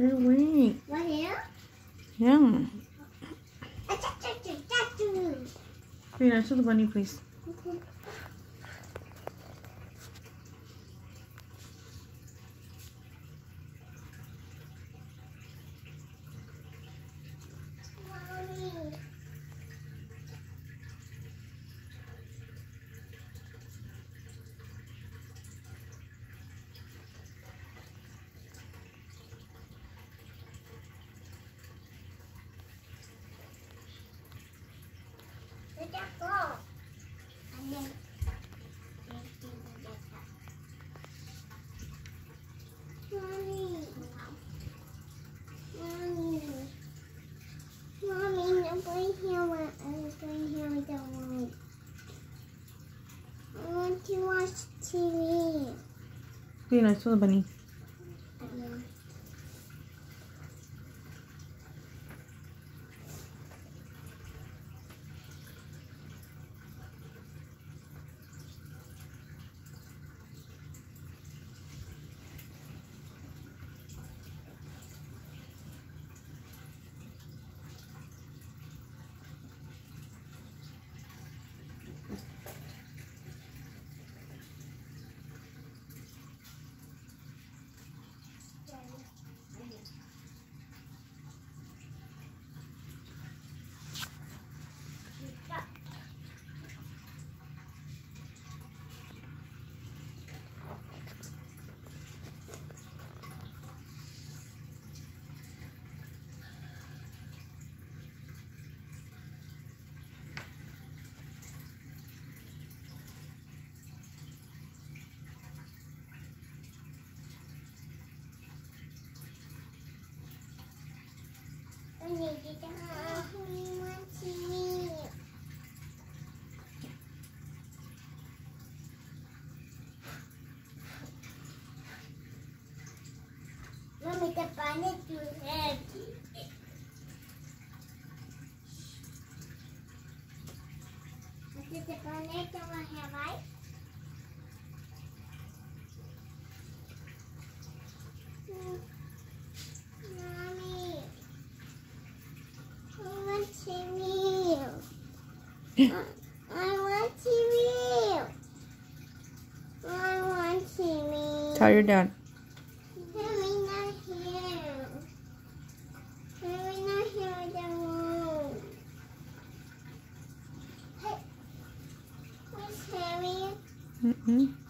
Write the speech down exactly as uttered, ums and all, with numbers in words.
They're awake. Right here? Yeah. Rina, show the bunny, please. Okay. Mommy. Let that go. And then Mommy. Mommy. Mommy, I'm going here when I'm going here with the room. I want to watch T V. Rina, show the bunny. Um, I need you to have me one T V. Mommy, the bunny is too heavy. Is the bunny too heavy? Mm. Mommy, I want T V. I want T V. I want T V. Tell your dad. Harry not here. Harry not here in the room. Hey, where's Harry? Mm-mm.